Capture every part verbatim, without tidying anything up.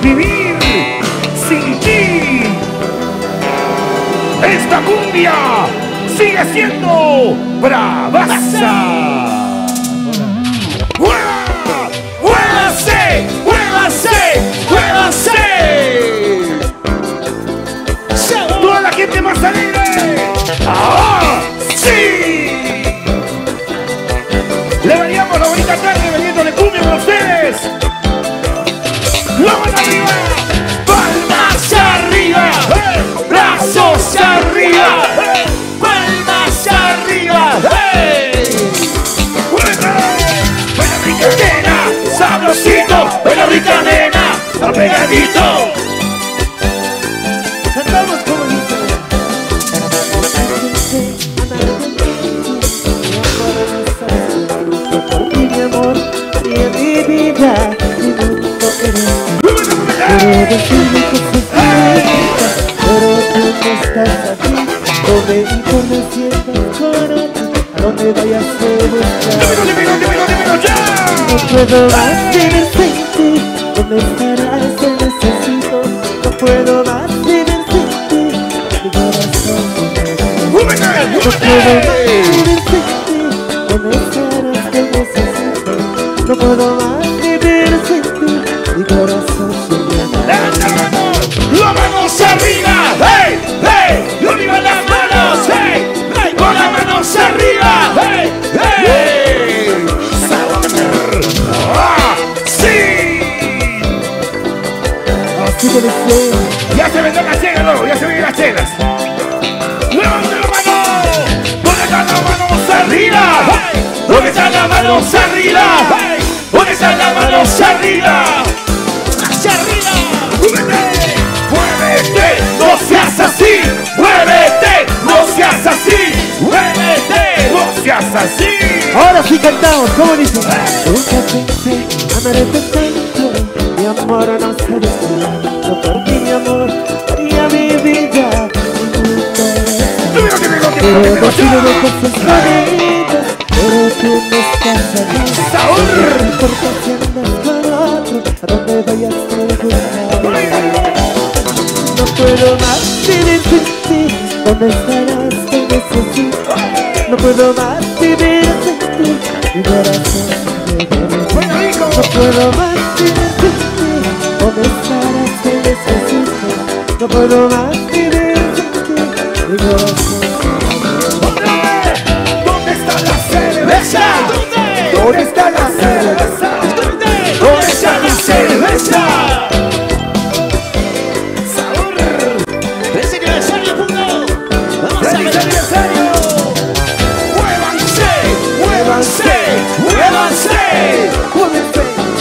vivir sin ti. Esta cumbia sigue siendo bravaza. ¡Mueva! ¡Muévase! ¡Muévase! ¡Muévase! ¡Toda la gente más alegre! ¡Ah! ¡Sí! Le veníamos la bonita tarde vendiéndole cumbia con ustedes. ¡La mano arriba! ¡Palmas arriba! ¡Eh! ¡Brazos arriba! ¡Eh! ¡Palmas arriba! ¡Hey! ¡Buena rica nena! ¡Sabrosito! ¡Buena rica nena! ¡Apegadito! Cantamos como dice. Por ti, mi amor, y en mi vida, mi mundo eres. Quiero decirme que se sienta, pero tú no estás aquí. Donde y por me sientas con otro, a donde vayas a buscar. No puedo más vivir sin ti, ¿dónde estarás? Te necesito. No puedo más vivir sin ti, mi corazón no puedo más vivir sin ti, ¿dónde estarás? Te necesito. No puedo más vivir sin ti, mi corazón se llama. ¡Las manos arriba! ¡Hey! ¡Hey! ¡Arriba las manos! ¡Hey! ¡Hey! ¡Con las manos arriba! ¡Hey! ¡Hey! ¡Sabor! ¡Ah! ¡Sí! Así que deseo. ¡Ya se vendrán las chelas, luego! ¡Ya se vienen las chelas! ¡Levante la mano! ¿Dónde están las manos arriba? ¡Hey! ¿Dónde están las manos arriba? ¡Hey! ¿Dónde están las manos arriba? ¡Hacia arriba! ¡Muévete! ¡Muévete! ¡No seas así! ¡Muévete! ¡No seas así! ¡Muévete! ¡No seas así! Ahora sí cantamos, ¿cómo dice? Nunca pensé amarte tanto, mi amor no se descubrió. Por ti, mi amor, haría mi vida, mi mundo eres. Quiero decirme cosas bonitas, pero tú no estás aquí. No importa si andas con otro, a donde vayas te buscaré. No puedo más vivir sin ti, ¿dónde estarás? Te necesito. No puedo más vivir sin ti, mi corazón te quiere. No puedo más vivir sin ti, ¿dónde estarás? Te necesito. No puedo más vivir sin ti, mi corazón te quiere. ¿Dónde está la cerveza? ¿Dónde está la cerveza? ¿Dónde está la cerveza? ¡Feliz aniversario! ¡Muévanse! ¡Muévanse! ¡Muévanse! ¡Muévanse!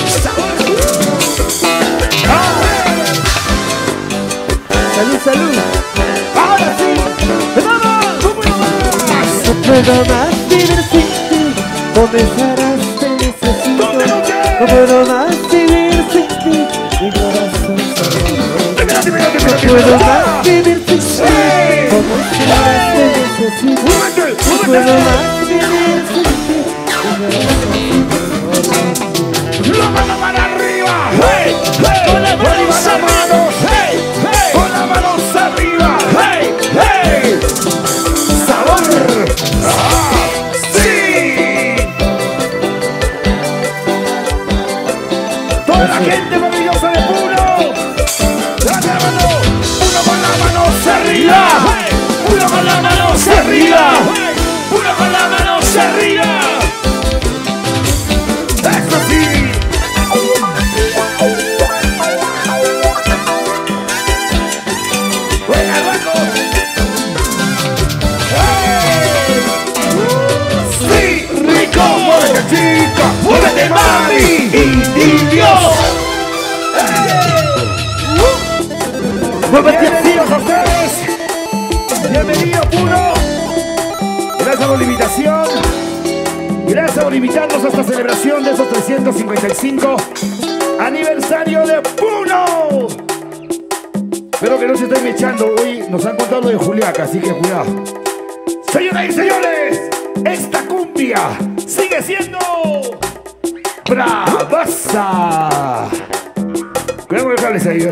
Salud, salud. ¡Ahora sí! ¡Vamos! ¡No puedo más! No puedo más vivir sin ti, ¿dónde estarás? Te necesito. No puedo más vivir sin ti, mi corazón se quiere. No puedo más vivir sin ti, ¿dónde estarás? Te necesito. No puedo más vivir sin ti, mi corazón se quiere. ¡La mano para arriba! ¡Hey! ¡Hey! ¡Con las manos arriba! ¡Hey! ¡Hey! ¡Con las manos arriba! ¡Hey! ¡Hey! ¡Sabor! ¡Ah! ¡Sí! ¡Toda la gente maravillosa de Puno! ¡Dale la mano! ¡Uno con las manos arriba! ¡Hey! ¡Uno con las manos arriba! ¡Hey! ¡Uno con las manos arriba! ¡Eso sí! ¡Buena, Raco! ¡Hey! ¡Sí! ¡Rico! ¡Muévete, chica! ¡Muévete, mami! ¡Indios! ¡Muévete, tíos, a ustedes! ¡Bienvenido, Puno! Gracias por la invitación. Gracias por invitarnos a esta celebración de esos trescientos cincuenta y cinco aniversario de Puno. Espero que no se estén echando. Hoy nos han contado lo de Juliaca, así que cuidado. Señoras y señores, esta cumbia sigue siendo bravaza. Cuidado con el cable ahí.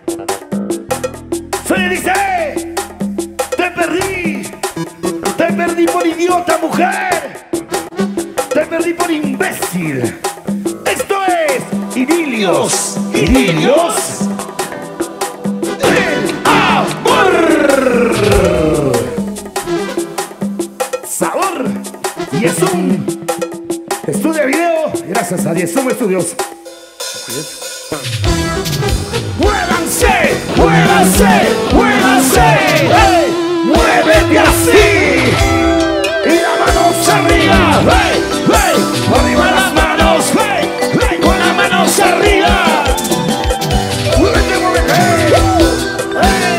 Soy dice, te perdí. Te perdí por idiota, mujer. Te perdí por imbécil. Esto es Idilios. Idilios. El amor. Sabor. Y es un estudio de video. Gracias a Diezum Estudios. ¡Muévanse! ¡Muévanse! ¡Muévanse! ¡Hey! ¡Muévete así! ¡Y las manos arriba! ¡Hey! ¡Hey! ¡Arriba las manos! ¡Hey! ¡Hey! ¡Con las manos arriba! ¡Muévete, muévete! ¡Hey!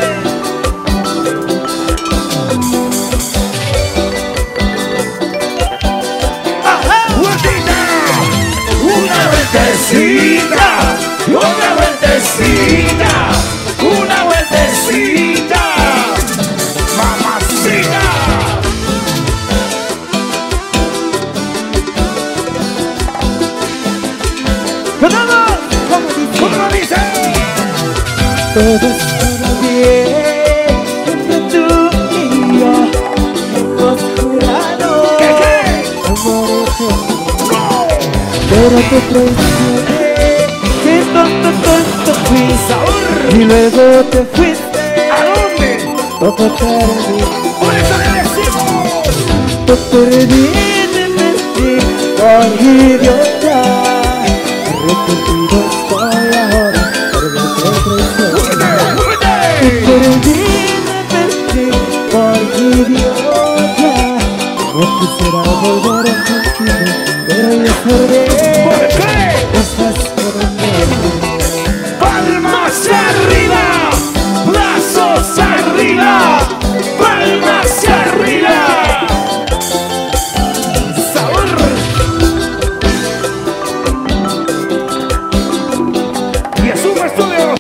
¡Ajá! ¡Vueltita! ¡Una vueltecita! ¡Una vueltecita! ¡Una vueltecita! ¡Mamacita! ¡Ganamos! ¿Cómo dice? Todo estará bien entre tú y yo. Hemos jurado ¿Qué, qué? amor eterno. ¡No! Pero te traicioné. Qué tonto, tonto fui. Y luego te fuiste. ¿A dónde? Todo terminó. ¡Por eso le decimos! Te perdí de mentir por idiota. Arrepentido estoy ahora por verte traicionar. ¡Muévete! Te perdí de mentir por idiota. No quisiera volver a contigo, pero ya sabes. ¿Por qué? Estás con él. ¡Palmas arriba! ¡Brazos arriba! ¡Palmas arriba! ¡Sabor! Y Asuma Estudios.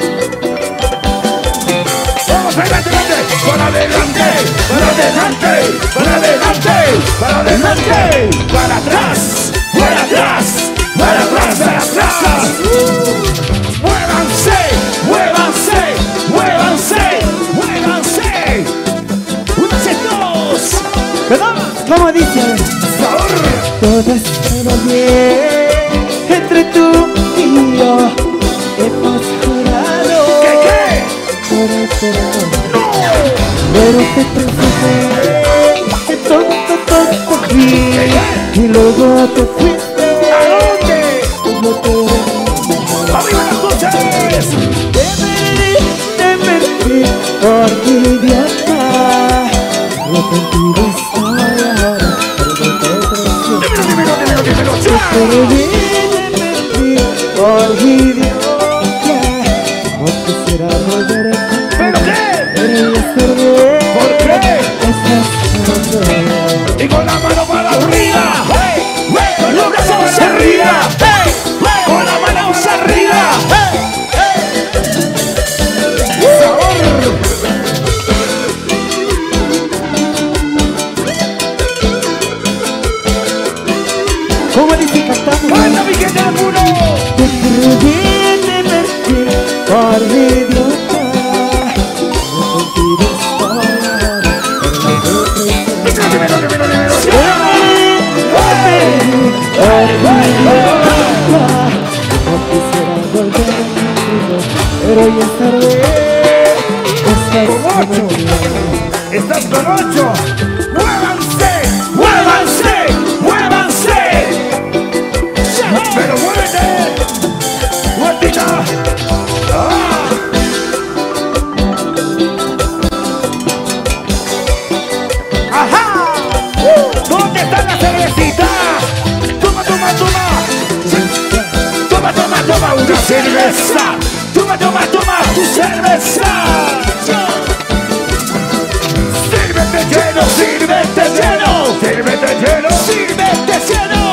¡Vamos adelante, adelante! ¡Para adelante! ¡Para adelante! ¡Para adelante! ¡Para adelante! ¡Para atrás! ¡Para atrás! ¡Para atrás! ¡Para atrás! ¡Muévanse! ¡Muévanse! ¡Muévanse! ¡Muévanse! ¡Únanse todos! ¡Ganamos! ¿Cómo dice? ¡Sabor! Todo estará bien entre tú y yo. Hemos jurado ¿Qué, qué? por eterno. ¡No! Pero te traicioné. Qué tonto, tonto fui. Y luego te fuiste. ¿A dónde? Como te ¡Arriba las luces! Te perdí, te perdí por idiota. Arrepentido estoy ahora por verte traicionar. ¡Dímelo, dímelo, dímelo, dímelo! Te ¡Ya! perdí, te perdí por idiota. No quisiera volver a contigo, ¿Pero qué? pero ya sabes. ¿Por qué? Estás con él. Y con la mano para arriba. ¡Hey! ¡Hey! Con los brazos arriba. ¡Hey! ¡Hey! Con las manos arriba. ¡Hey! ¡Hey! ¡Sabor! ¿Cómo dice cantamos? ¡Manda mi gente al muro! Te perdí, te perdí por idiota. Arrepentido estoy ahora por verte traicionar. ¡Dímelo, dímelo, dímelo, dímelo! Te perdí por idiota. No quisiera volver contigo, pero ya es tarde. Estás Con ocho. con él. ¡Estás con ocho! ¡Muévanse! ¡Muévanse! ¡Muévanse! ¡Pero muévete! ¡Vueltita! ¡Ah! ¡Ajá! ¿Dónde está la cervecita? ¡Toma, toma, toma! ¡Toma, toma, toma una cerveza! ¡Toma, toma, toma tu cerveza! ¡Sírvete lleno, sírvete lleno! ¡Sírvete lleno, sírvete lleno!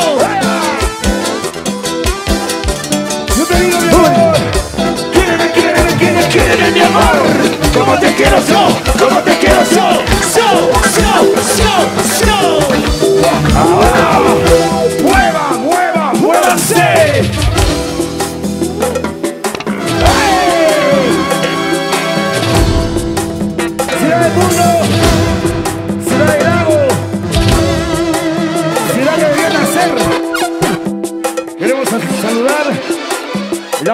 Yo te digo, mi amor, quiéreme, quiéreme, quiéreme, quiéreme, mi amor. Como te quiero yo, como te quiero yo, yo, yo, yo, yo. Ahora, mueva, mueva, muévanse.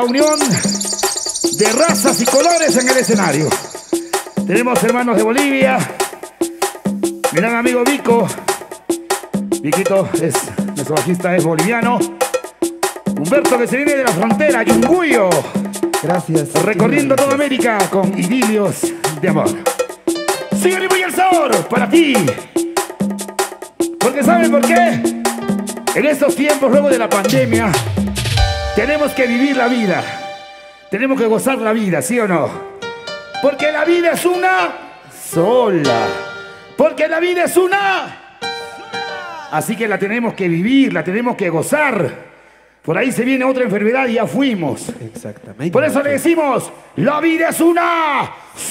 unión de razas y colores en el escenario. Tenemos hermanos de Bolivia, mi gran amigo Vico. Viquito es, nuestro bajista es boliviano. Humberto, que se viene de la frontera, Yunguyo. Gracias. Recorriendo toda América con idilios de amor. Sigue el el sabor para ti. Porque ¿saben por qué? En estos tiempos, luego de la pandemia, tenemos que vivir la vida. Tenemos que gozar la vida, ¿sí o no? Porque la vida es una sola. Porque la vida es una... Así que la tenemos que vivir, la tenemos que gozar. Por ahí se viene otra enfermedad y ya fuimos. Exactamente. Por eso le decimos, la vida es una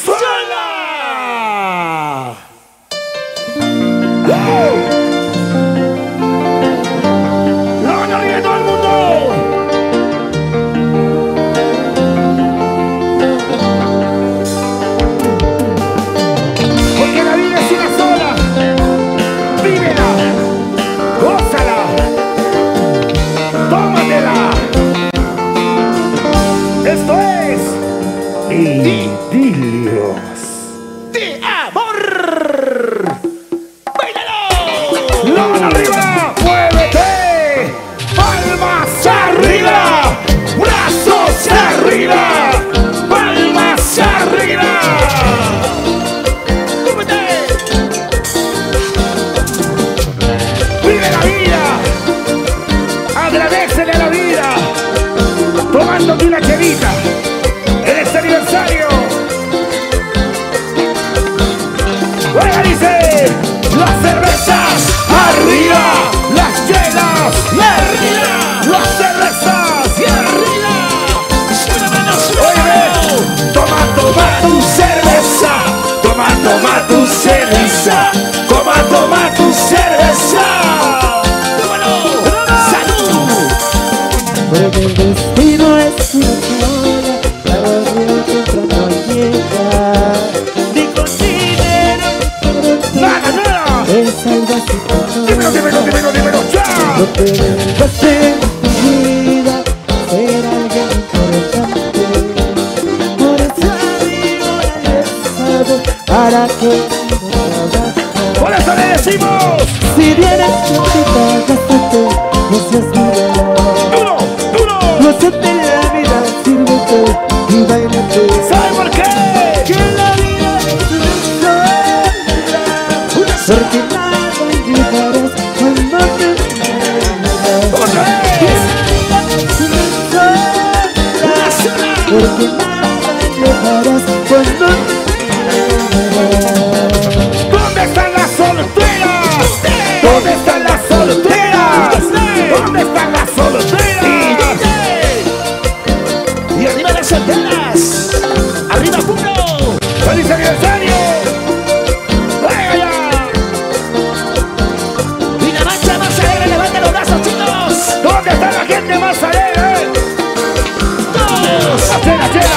sola. ¡Oh! ¡La van arriba de todo el mundo! Porque la vida es una sola. Vívela. Gózala. Tómatela. Esto es Idilios de amor. ¡Báilalo! ¡La mano arriba! ¡Muévete! ¡Palmas arriba! ¡Brazos arriba! ¡Palmas arriba! ¡Muévete! ¡Vive la vida! ¡Agradécele a la vida! Tomándote una chelita en este aniversario. Oiga, dice, las cervezas arriba, las chelas y arriba, las cervezas y arriba. Oye, toma, toma tu cerveza, toma, toma tu cerveza, toma, toma tu cerveza. ¡Tómalo! ¡Salud! Porque el destino es una sola, la vida temprano llega. Ni considero ¡Nada, nada! es algo así. ¡Dímelo, dímelo, dímelo, dímelo! ¡Ya! No te dejas en tu vida ser alguien importante. Por eso digo, debes saber para qué trabajar. ¡Por eso le decimos! Si vienes contigo, gástate, no seas duro. ¡Duro, duro! Gózate la vida, sírvete y bailate. ¿Sabe por qué? Que la vida es una sola, porque nada llevarás cuando te mueras. ¡Otra Que vez! la vida es una sola, porque nada llevarás cuando te mueras. ¿Dónde están las solteras? ¿Dónde están las solteras? ¿Dónde están las solteras? Y arriba las solteras, arriba puro. ¡Feliz aniversario! ¡Venga ya! Y la marcha más alegre, levanta los brazos, chicos. ¿Dónde está la gente más alegre? Todos. ¡La chela, chela!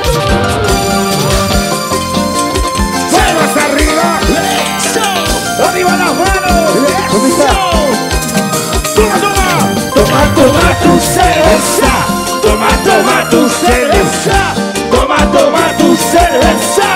¡Palmas arriba! Eso. ¡Arriba las manos! ¿Dónde está? ¡Toma, toma! Toma, toma tu cerveza. ¡Toma, toma tu cerveza! ¡Toma, toma tu cerveza!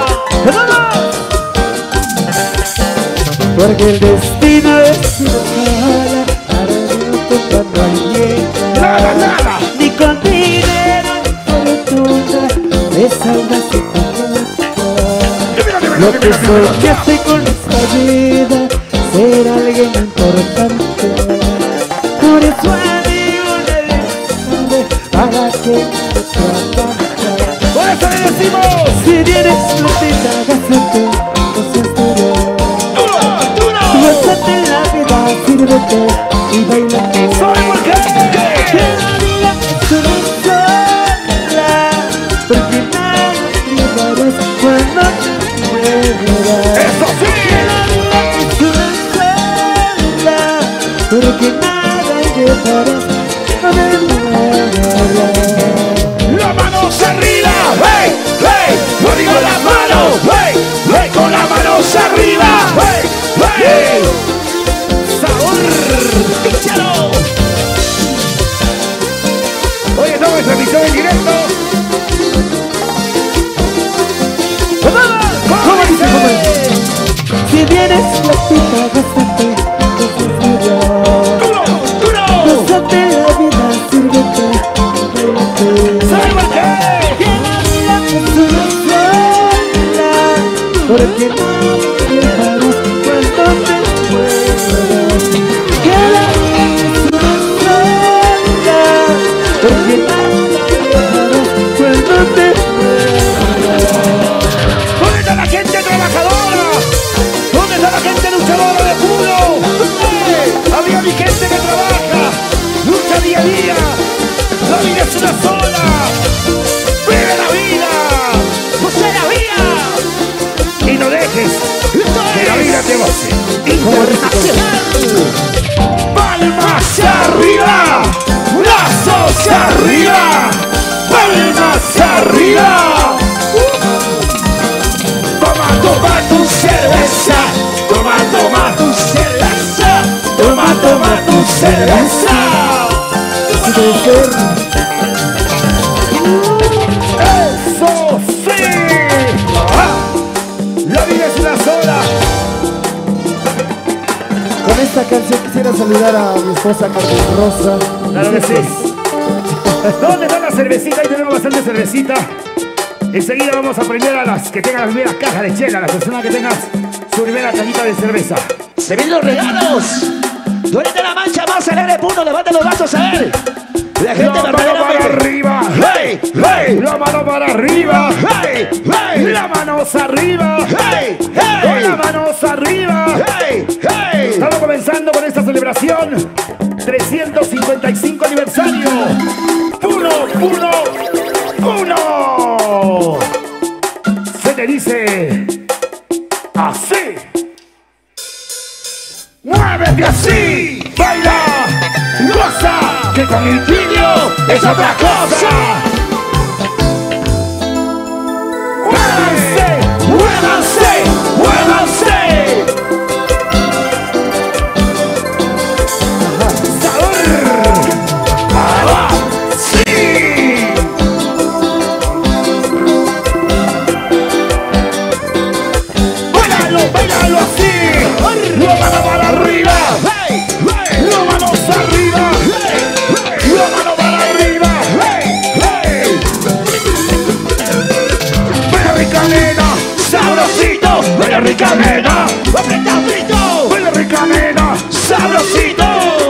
Porque el destino es una sola, para no cuando ¡Nada, llega. nada! Ni con dinero ni fortuna, es algo así como Dímelo, dímelo, lo que dímelo, dímelo. soñaste con esta vida, ser alguien importante. Por eso amigo le sabe para qué trabajar. ¡Por eso le decimos! Si vienes platita, gástate, no seas duro. ¡Duro, duro! Gózate la vida, sírvete y bailate. ¿Sabe por qué? Que la vida es una sola, porque nada llevarás cuando te mueras. ¡Eso sí! Que la vida es una sola, porque nada llevarás cuando te mueras. ¡Las manos arriba! ¡Hey! ¡Hey! ¡No digo las manos! ¡Hey! ¡Hey! ¡Con las manos arriba! ¡Hey! ¡Hey! ¡Sabor! Píchalo. Oye, estamos en transmisión en mi gente que trabaja, lucha día a día. La vida es una sola. Vive la vida. José la vida. Y no dejes que la vida te goce. Internacional. Palmas arriba, brazos arriba, palmas arriba. Toma, toma tu cerveza, toma, toma tu cerveza, toma, toma tu cerveza. Eso sí. Ah, la vida es una sola. Con esta canción quisiera saludar a mi esposa Carmen Rosa. Claro que sí. ¿Dónde está la cervecita? Ahí tenemos bastante cervecita. Enseguida vamos a premiar a las que tengan la primera caja de chela, a las personas que tengan su primera cajita de cerveza. Se ven los regalos. Duele de la mancha más alegre punto. Levanten los brazos a ver. La gente La mano para arriba. ¡Hey! ¡Hey! La mano para arriba. ¡Hey! ¡Hey! Las manos arriba. ¡Hey! Con ¡Hey! las manos arriba. ¡Hey! ¡Hey! Estamos comenzando con esta celebración. trescientos cincuenta y cinco aniversario. Uno, uno, uno. Se te dice así. Muévete así. Baila. Goza. Que con el niño es otra cosa. Muévanse. Muévanse. Muévanse. La mano para arriba, la mano arriba, la mano para arriba. Baila rica nena, sabrosito, baila rica nena, aprieta frito, baila rica nena, sabrosito.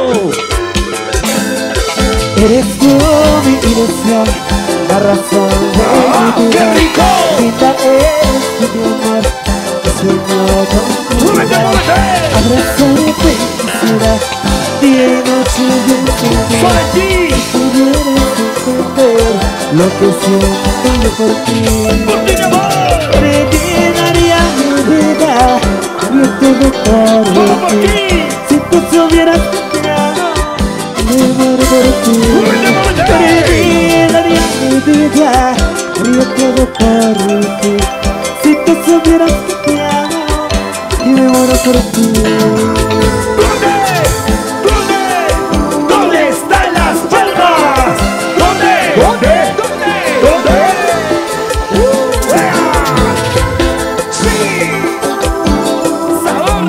Eres tú mi ilusión, la razón de ¡Ah, mi vida. qué rico! Linda eres tu mi amor, mi sueño contigo. ¡Muévete, muévete! Abrazarte quisiera, día y noche yo sentir. ¡Sobre ti! Pudieras entender lo que siento yo por ti. ¡Por ti, mi amor! Te daría mi vida, yo todo por ¡Todo por ti. ti! Si tú supieras que te amo, me muero por ti. ¡Muévete, muévete! Te daría mi vida, yo todo por ti. Si tú supieras que te amo, y me muero por ti. ¿Dónde? ¿Dónde? ¿Dónde están las palmas? ¿Dónde? ¿Dónde? ¿Dónde? ¿Dónde? ¡Uh! ¡Ea! ¡Sí! ¡Sabor!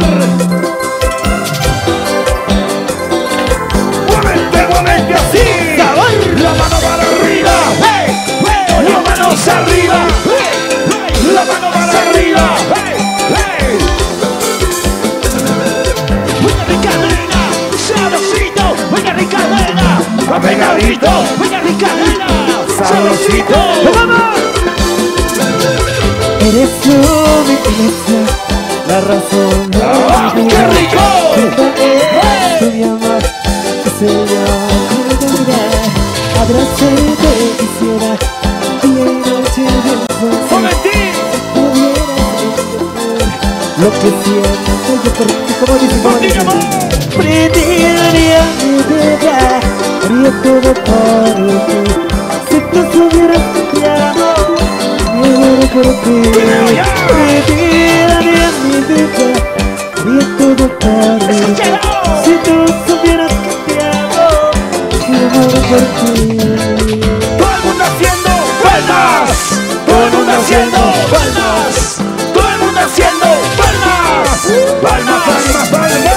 ¡Muévete, muévete así! ¡Sabor! La mano para arriba. ¡Hey! ¡Hey! La mano hacia arriba. ¡Hey! ¡Hey! La mano para arriba. ¡Hey! ¡Hey! ¡Venga rica nena! ¡Sabrosito! ¡Venga rica nena! ¡Apegadito! ¡Venga rica nena! ¡Sabrosito! ¡Vamos! Eres tú mi ilusión, la razón de ¡Ah, mi qué vida. rico! Linda eres tu mi amor, mi sueño contigo. Abrazarte quisiera, día y noche yo por ti. ¡Sobre ti! Pudieras entender lo que siento yo por ti. Como dice, ¡Por como ti, mi dice. amor! Prendería mi vida, haría todo por ti. Si tú supieras que te amo, me muero por ti. ¡Primero ya! Prendería mi vida, haría todo por ti. ¡Escúchalo! Si tú supieras que te amo, me muero por ti. Todo el mundo haciendo palmas. Todo el mundo haciendo palmas. Todo el mundo haciendo palmas. Palmas, palmas, palmas.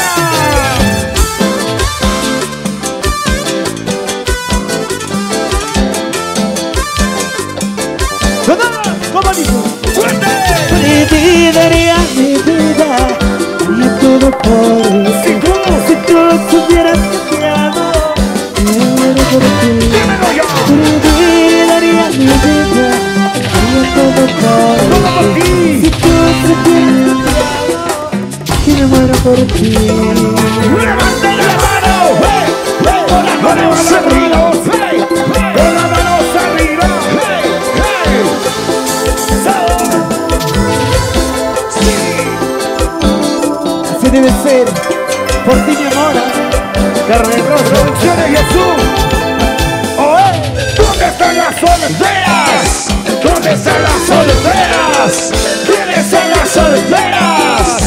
¿Cómo dice? ¡Fuerte! Prendería mi vida, haría todo por ti. Si tú, Si tú supieras que te amo, me muero por ti. dímelo yo. Daría mi vida, haría todo por Todo por ti. ti. Si tú supieras que te amo, y me muero por ti. ¡Levanten la mano! Carmen Rosa. Producciones Jesús. ¿Dónde están las solteras? ¿Dónde están las solteras? ¿Quiénes son las solteras?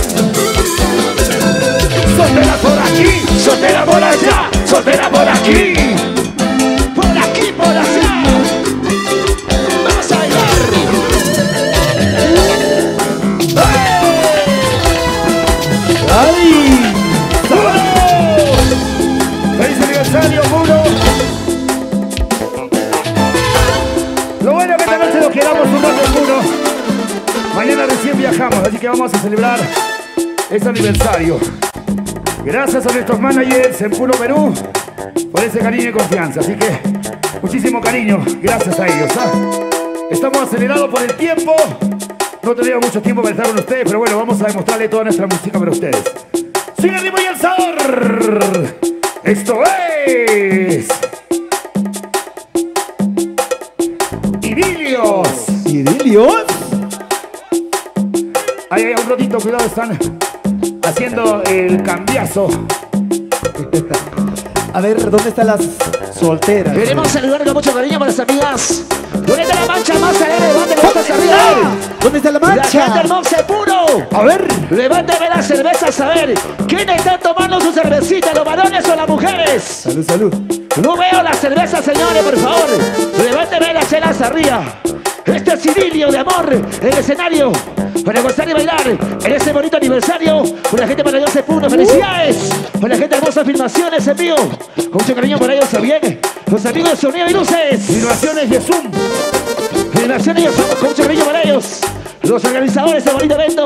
Soltera por aquí, soltera por allá, soltera por aquí. Por aquí, por allá. Vamos a bailar. ¡Ay! ¡Feliz aniversario, Muro! Lo bueno es que esta noche nos quedamos un rato en Muro. Mañana recién viajamos, así que vamos a celebrar este aniversario. Gracias a nuestros managers en Puro Perú por ese cariño y confianza. Así que muchísimo cariño, gracias a ellos. ¿ah? Estamos acelerados por el tiempo. No tenemos mucho tiempo para estar con ustedes, pero bueno, vamos a demostrarle toda nuestra música para ustedes. ¡Sigue el ritmo y el sabor! Esto es... Idilios. ¿Idilios? Ahí hay un ratito, cuidado, están haciendo el cambiazo. A ver, ¿dónde están las solteras? Queremos saludar con mucho cariño para las amigas. ¿Dónde está la mancha más alegre? Levanten las manos arriba. ¿Dónde está la La gente mancha? hermosa puro. A ver. Levánteme las cervezas a ver. ¿Quién está tomando su cervecita? ¿Los varones o las mujeres? Salud, salud. No veo las cervezas, señores, por favor. Levánteme las chelas arriba. Este es idilio de amor en el escenario para gozar y bailar en este bonito aniversario. Con la gente maravillosa Puno, felicidades. Con la gente hermosa, filmaciones en vivo. Con mucho cariño para ellos también. Los amigos de Sonido y Luces. Filmaciones Jesús. Filmaciones y Zoom, con mucho cariño para ellos. Los organizadores de este bonito evento.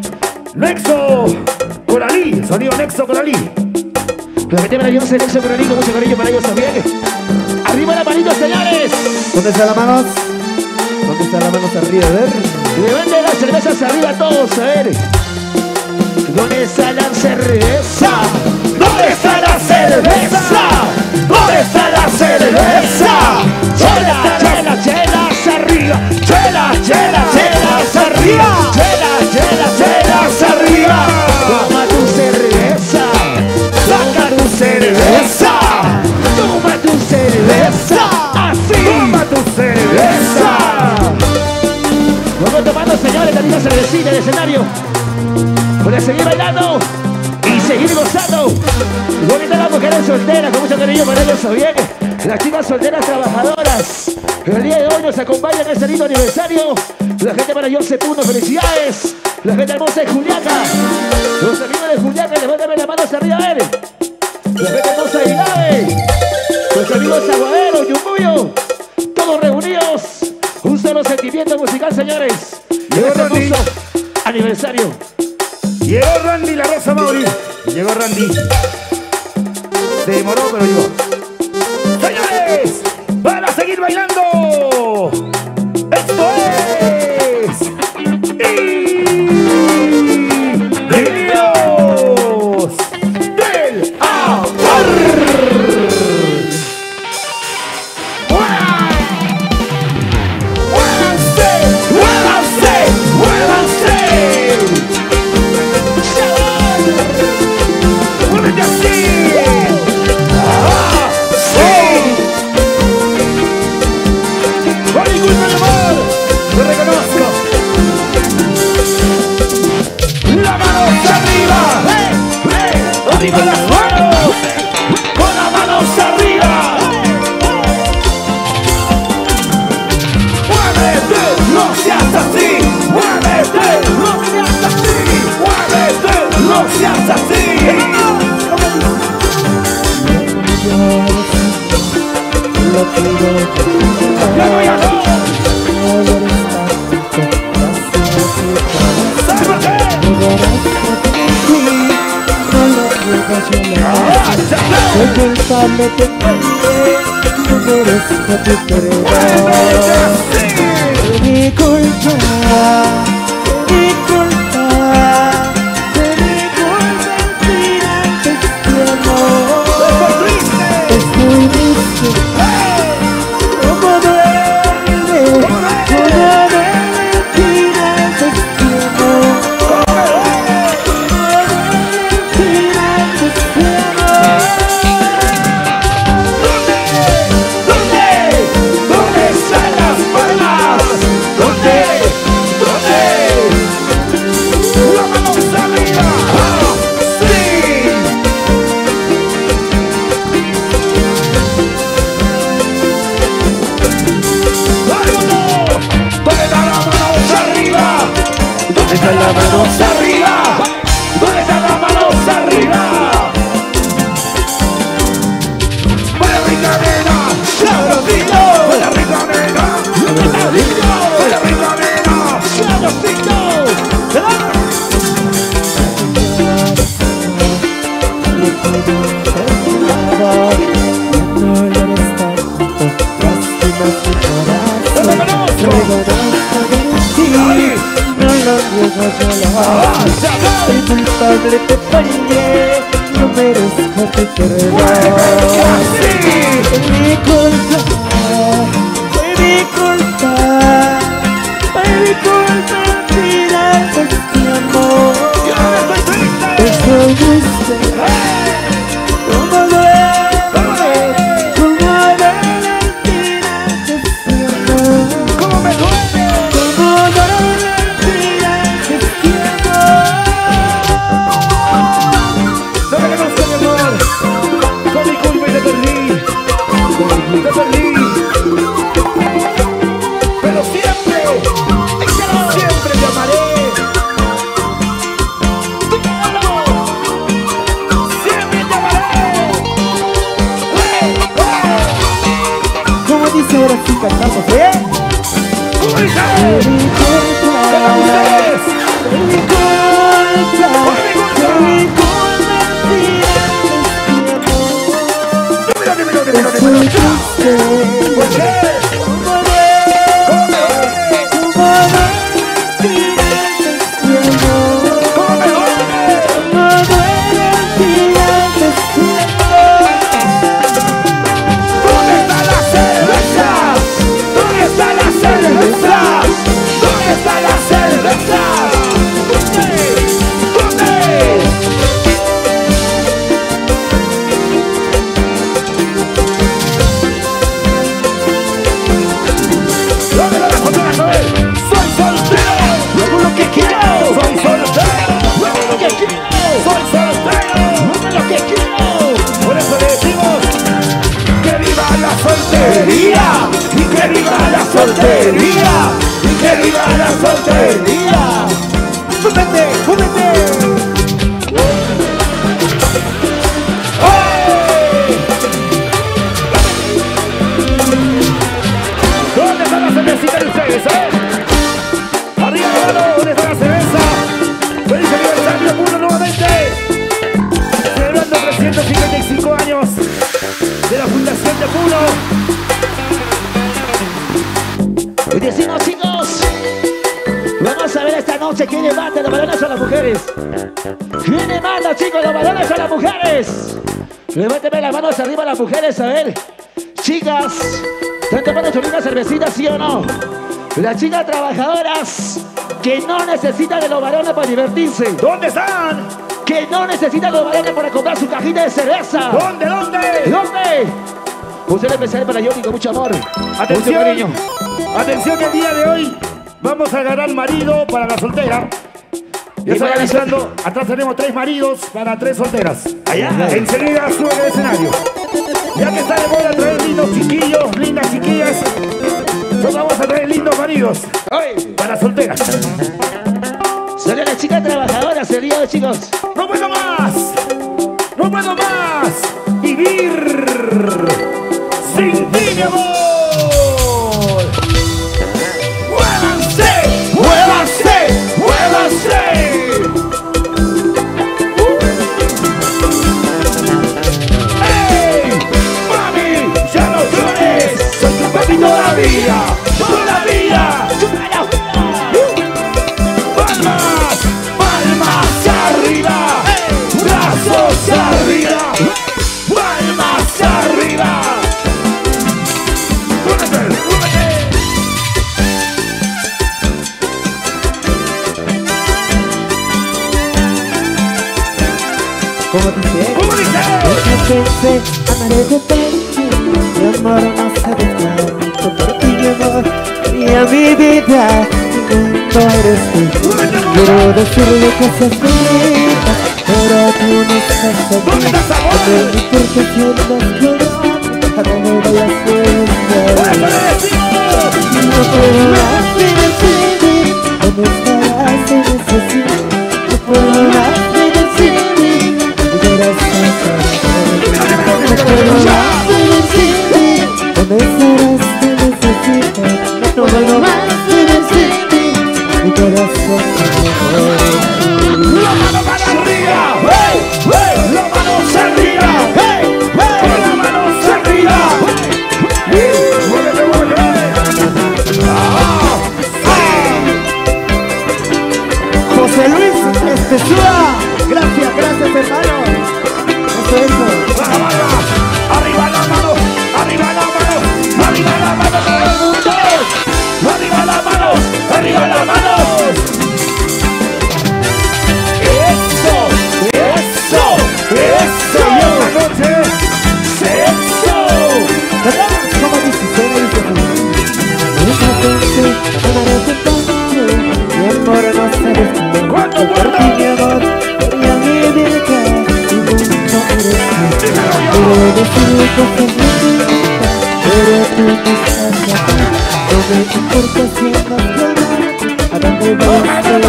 Nexo Coralí. Sonido Nexo Coralí. La gente maravillosa de Nexo Coralí, con mucho cariño para ellos también. Arriba la manito, señores. ¿Dónde están las manos? ¿Dónde están las manos arriba? A ver. Levanten las cervezas arriba todos, a ver. ¿Dónde está la cerveza? ¿Dónde está la cerveza? ¿Dónde está la cerveza? Chela, chela, chelas arriba. Chela, chela, chelas arriba. Chela, chela, Chelas arriba. toma tu cerveza. Saca tu cerveza. Toma tu cerveza. Así. Toma tu cerveza. Vamos tomando, señores, la misma cervecita en el escenario. Para seguir bailando y seguir gozando. ¿Dónde están las mujeres solteras? Con mucho cariño para ellos también. Las chicas solteras trabajadoras. El día de hoy nos acompañan en este lindo aniversario. La gente maravillosa de Puno, felicidades. La gente hermosa de Juliaca. Los amigos de Juliaca, levántame las manos arriba, a ver. La gente hermosa de Ilave. Los amigos de Aguadero, Yumbuyo. Todos reunidos. Un solo sentimiento musical, señores. Y Llegó este Randy. hermoso aniversario. Llegó Randy, la Rosa Mauri. Llegó Randy. Se demoró, pero llegó. Señores, para seguir bailando. Esto es... Idilios del amor. ¡Muévanse! ¡Muévanse! ¡Muévanse! ¡Muévete así! ¡Ah! ¡Sí! ¡Con ningún amor! ¡Lo reconozco! ¡La mano arriba! ¡Eh! ¡Eh! ¡Arriba las manos! ¡Con las manos arriba! ¡Muévete! ¡No seas así! ¡Muévete! ¡No seas así! ¡Muévete! ¡No seas así! ¡Ya no, ya no! ¿Sabes por qué? ¡Ah, ya sé! Soy culpable que cambié, no merezco tu perdón. ¡Muévete así! De mi culpa, de mi culpa, de mi culpa en ti amor. ¡Estoy triste! Estoy triste, como duele, como duele mentira en tu amor. Como duele mentira en tu amor. culpable te fallé, no merezco tu perdón. Fue mi culpa, fue mi culpa, fue mi culpa olvidarte mi amor. Estoy triste, como duele, como duele olvidarte mi amor. ¿Cómo me duele? Como duele olvidarte mi amor. No me conozco, mi amor. Con mi culpa y te perdí. Te perdí. Pero siempre, siempre te amaré. Siempre te amaré. Como dice ahora sí cantamos, ¿eh? ¿Cómo dice? Fue mi culpa, ¡Vengan ustedes! fue mi culpa, fue mi culpa olvidarte mi amor. Dímelo, dímelo, dímelo, Estoy dímelo. triste, ¿Por qué? como duele, ¿Cómo me duele? como duele olvidarte mi amor. ¿Cómo me duele? Como duele olvidarte mi amor. ¿Dónde está la cerveza? ¿Dónde está la cerveza? ¿Dónde está la cerveza? ¿Dónde? ¿Dónde? ¿Dónde la solteras a ver? ¡Soy soltero! Hago lo que quiero. ¡Soy soltero! Hago lo que quiero. ¡Soy soltero! Hago lo que quiero. Por eso le decimos que viva la soltería y que viva la soltería y que viva la soltería. ¡Súbete! ¡Súbete! ¡Hey! ¿Dónde está la cervecita de ustedes, eh? Arriba, mano, ¿dónde está la cerveza? Feliz aniversario, Puno, nuevamente. Celebrando trescientos cincuenta y cinco años de la fundación de Puno. Y decimos, chicos, vamos a ver esta noche quién le manda los balones a las mujeres. ¿Quién le manda, chicos, los balones a las mujeres? Levánteme las manos arriba a las mujeres, a ver. Chicas, ¿están tomando una cervecita, sí o no? Las chicas trabajadoras que no necesitan de los balones para divertirse. ¿Dónde están? Que no necesitan los balones para comprar su cajita de cerveza. ¿Dónde? ¿Dónde? ¿Dónde? Un saludo especial para Johnny con mucho amor. Mucho Atención, cariño. atención que el día de hoy vamos a ganar marido para la soltera. Ya Y está para la realizando, atrás tenemos tres maridos para tres solteras. Allá. Enseguida suben al escenario. Ya que está de moda traer lindos chiquillos, lindas chiquillas, nos vamos a traer lindos maridos ¡Ay! para solteras. Son las chicas trabajadoras el día de hoy, chicos. ¡No puedo más! ¡No puedo más! ¡Vivir sin ti, mi amor! ¡Muévanse! ¡Muévanse! ¡Muévanse! ¡Ey! ¡Mami! ¡Ya no llores! ¡Soy tu papi todavía! ¡Todavía! ¡Palmas! ¡Palmas arriba! ¡Brazos arriba! ¡Palmas arriba! ¡Muévete! ¡Muévete! ¿Cómo dice? ¿Cómo dice? Nunca pensé amarte tanto, mi amor no sabe tanto por ti, mi amor, y a mi vida, mi mundo eres tú. Quiero decirle cosas bonitas, pero tú no estás ¿Dónde aquí. está esa voz? No me importa si andas llorando, para no vayas a ¡Por eso le decimos! no puedo más de decirte, ¿dónde estarás? Te necesito. No puedo más de decirte, mi corazón ¡Dímelo, dímelo, dímelo, no puedo dímelo! ¡Ya! más de decirte, ¿dónde estarás? Te necesito. No puedo más de decirte, mi corazón ¡La mano para arriba! ¡Hey! ¡Hey! ¡La mano arriba! ¡Hey! ¡Hey! ¡La mano arriba! Arriba la mano, arriba la mano, arriba la mano todo el mundo. Arriba las manos, arriba las manos. Eso, eso, eso. Y esta noche, sexo. Como dice, suena y dice esta noche amaré tanto, mi amor no sabes cuánto. ¿Cuánto, Por cuánto? ti, mi amor, quería vivir acá y nunca eres tú. Quiero decir cosas distintas, pero tú no estás acá. No me importa si es más grande, a dónde vas a ir.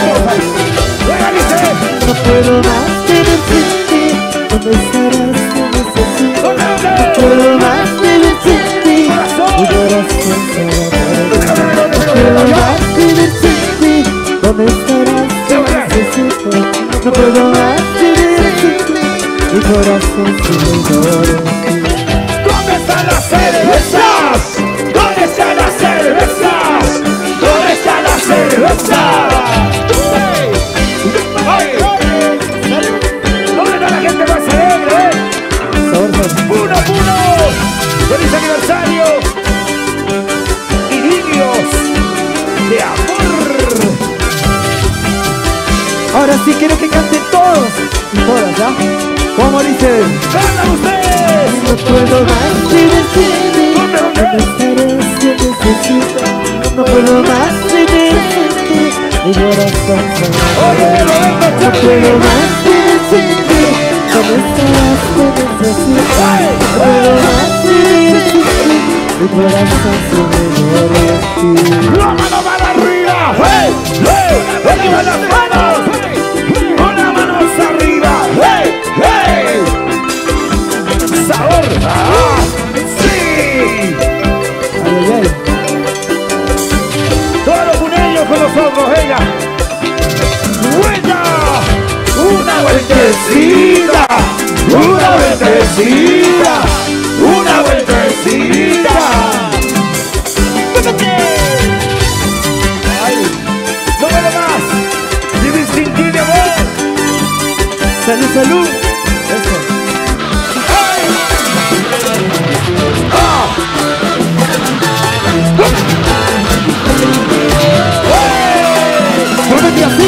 No puedo más vivir sin ti, ¿dónde estarás? Te necesito. No puedo más vivir sin ti, mi corazón se va a perder. No puedo más vivir sin ti, ¿dónde estarás? Te necesito. No puedo más vivir sin ti, mi corazón se va a perder. ¿Dónde están las cervezas? ¿Dónde están las cervezas? ¿Dónde están las cervezas? ¿Dónde está la gente más alegre? Eh? ¡Puno, puno! ¡Feliz aniversario! ¡Idilios de amor! Ahora sí quiero que canten todos y todas, ¿ya? ¿Cómo dicen? ¡Cantan ustedes! No puedo más vivir sin ti, ¿dónde estarás? Te necesito. No puedo más vivir sin ti, mi corazón se va a ¡Oye, perder. Roberto No Charlie! puedo más vivir sin ti, ¿dónde estarás? Te necesito. No puedo más vivir sin ti, mi corazón se va a perder. ¡La mano para arriba! ¡Hey! ¡Hey! ¡Arriba las manos! ¡Con las manos arriba! ¡Hey! ¡Hey! ¡Sabor! ¡Ah! ¡Sí! Ay, ay, ay. Todos los puneños con nosotros, venga. ¡Vuelta! ¡Una vueltecita! ¡Una vueltecita! ¡Una vueltecita! ¡Ay! ¡No vale más! ¡Vivir sin ti, mi amor! Salud, salud. Eso. ¡Ay! ¡Ah! Muévete así.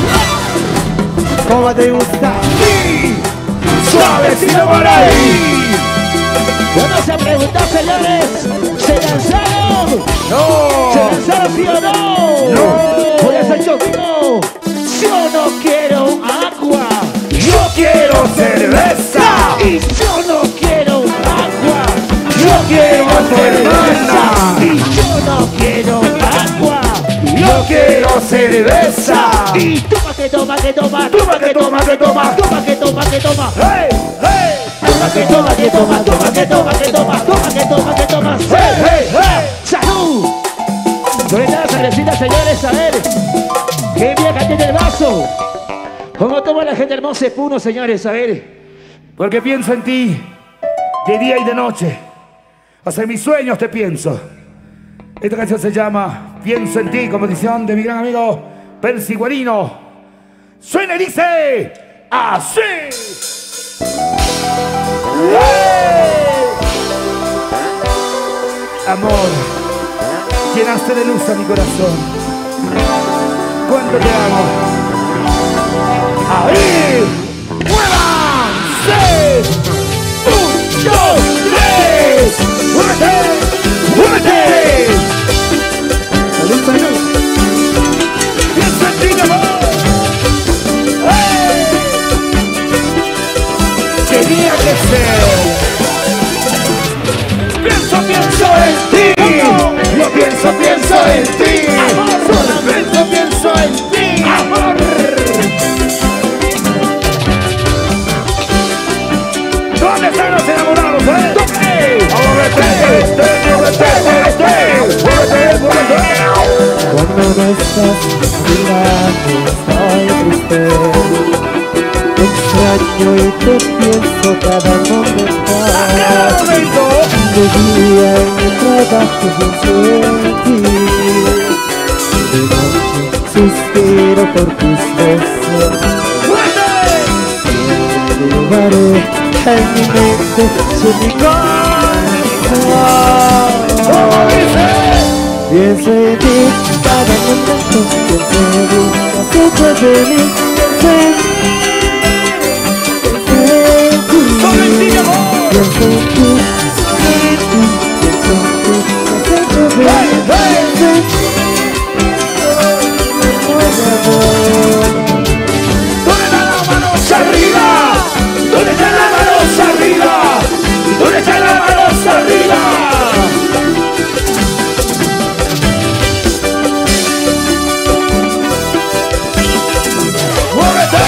¿Cómo te gusta? ¡Sí! ¡Suavecito por ahí! Bueno, se preguntan, señores, ¿se lanzaron? ¡No! ¿Se lanzaron sí o no? No. Por eso yo digo, yo no quiero agua. ¡Yo quiero cerveza! Y yo no quiero agua. ¡Yo quiero a tu hermana! Y yo no quiero agua. ¡Yo quiero cerveza! Y toma que toma que toma, Toma que toma que toma. toma que toma que toma. ¡Hey! ¡Hey! Toma que toma que toma, toma que toma que toma, toma que toma que toma. ¡Hey! ¡Hey! ¡Hey! ¡Salud! ¿Dónde está la cervecita, señores? A ver, ¿qué viaja tiene el vaso? ¿Cómo toma la gente hermosa Puno, señores? A ver. Porque pienso en ti de día y de noche. Hasta en mis sueños te pienso. Esta canción se llama Pienso en ti, composición de mi gran amigo Percy Guarino. Suena y dice así. ¡Hey! Amor, llenaste de luz a mi corazón. ¿Cuánto te amo? ¡Ahí! ¡Muévanse! ¡Un, dos, tres! ¡Muévete! ¡Muévete! Salud, salud. ¡Piensa en ti, mi amor! ¡Hey! Tenía que ser. Pienso, pienso en ti. Yo pienso, pienso en ti. Solo pienso, pienso en ti. Amor. ¿Dónde están los enamorados, eh? ¡Muévete, muévete, muévete, muévete, muévete! Cuando no estás a mi lado, estoy triste. Te extraño y te pienso cada momento. ¡Cada momento! De día en mi trabajo pienso en ti. De noche suspiro por tus besos. ¡Fuerte! Te llevaré en mi mente, su mi corazón. ¿Cómo dice? Pienso en ti, cada momento, pienso en ti, acerca de mí, pienso en ti, pienso en ti, pienso en ti, pienso en ti, acerca de mí, pienso en ti. ¿Dónde están las manos arriba? ¿Dónde están las manos arriba? ¿Dónde están las manos arriba? ¡Muévete!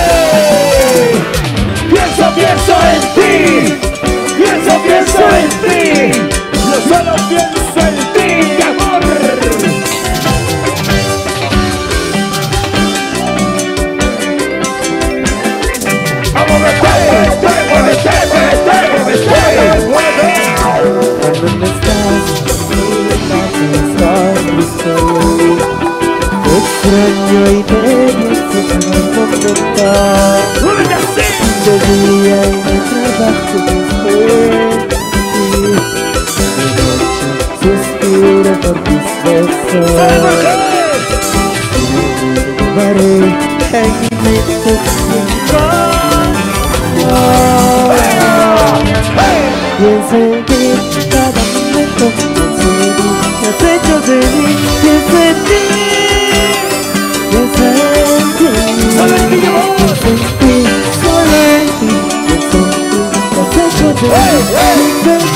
Pienso, pienso en ti. Pienso, pienso en ti. Yo solo pienso en ti, mi amor. ¿Dónde estás? Te extraño y te pienso dónde estás. De día y de trabajo después de noche suspiro por tus besos. Llevaré en mi mente un pienso en ti, cada momento, pienso en ti, me has hecho de mí, pienso en ti, pienso en ti, Solo en ti, amor. pienso en ti, solo en ti, pienso en ti, me has hecho de mí, pienso en ti.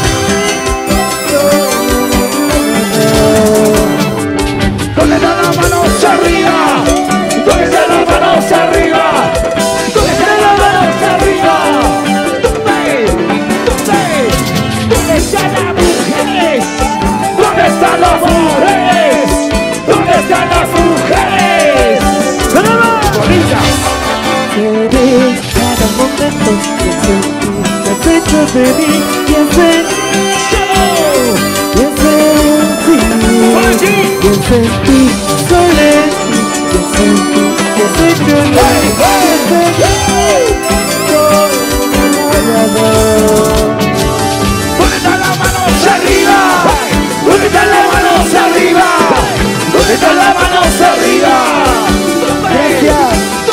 ¿Dónde están las manos arriba? ¿Dónde están las manos arriba? ¿Dónde están las manos arriba? ¿Dónde? ¿Dónde? ¿Dónde están las mujeres? ¿Dónde están las mujeres? ¿Dónde están las mujeres? ¡Bonitas! Te vi cada momento, pienso en ti, me has hecho de mí, pienso en ti, pienso en ti, pienso en ti, solo en ti, pienso en ti, me has hecho de mí, pienso en ti, ¿Dónde están las manos arriba? ¿Dónde están las manos arriba? ¿Dónde están las manos arriba? gracias.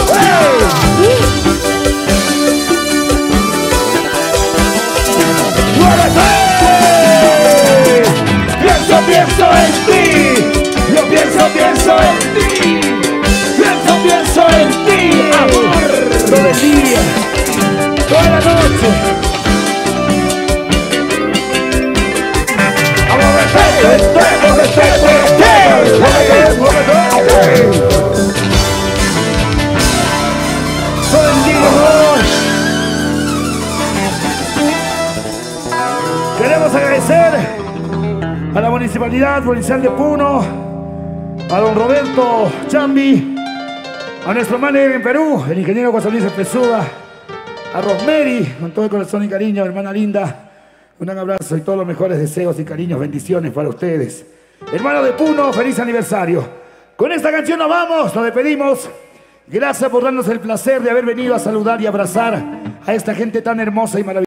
¡Muévete! Pienso, pienso en ti. Yo pienso, pienso en ti. Pienso, pienso en ti, amor. Todo el día, toda la noche. ¡Vamos a meter! ¡Muévete! ¡Muévete! ¡Muévete! Todo el día, amor. Queremos agradecer a la Municipalidad Provincial de Puno, a don Roberto Chambi, a nuestro manager en Perú, el ingeniero José Luis Espesuda, a Rosemary, con todo el corazón y cariño, hermana linda, un gran abrazo y todos los mejores deseos y cariños, bendiciones para ustedes. Hermano de Puno, feliz aniversario. Con esta canción nos vamos, nos despedimos. Gracias por darnos el placer de haber venido a saludar y abrazar a esta gente tan hermosa y maravillosa.